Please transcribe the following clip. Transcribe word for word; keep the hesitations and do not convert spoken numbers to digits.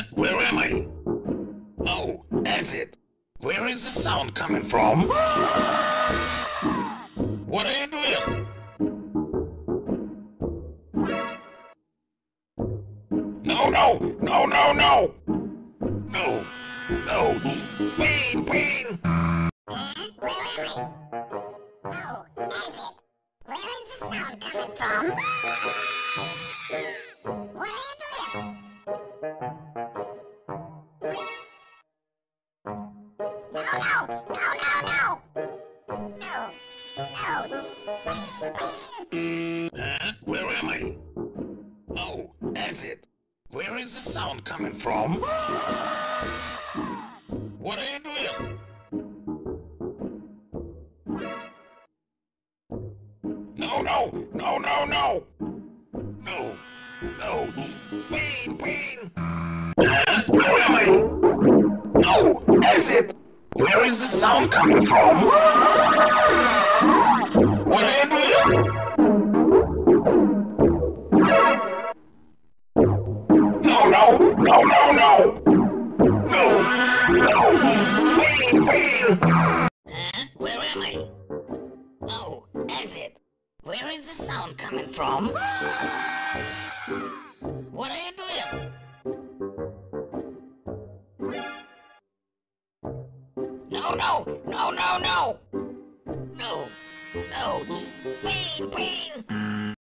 Huh? Where am I? Oh, exit. Where is the sound coming from? What are you doing? No, no, no, no, no! No, no, Wayne, Wayne! Huh? Where am I? Oh, exit. Where is the sound coming from? What are you doing? No, no, no, no, no! No, no, Wayne, Wayne! Huh? Where am I? Oh, exit. Where is the sound coming from? What are you doing? No, no, no, no, no! No, no, Wayne, Wayne! Huh? Where am I? No, exit! Where is the sound coming from? What are you doing? No, no, no, no, no! No, no, Wayne, Wayne! Huh? Where am I? Oh, exit. Where is the sound coming from? What are you doing? No, no, no, no, no! No, no, Wayne, Wayne!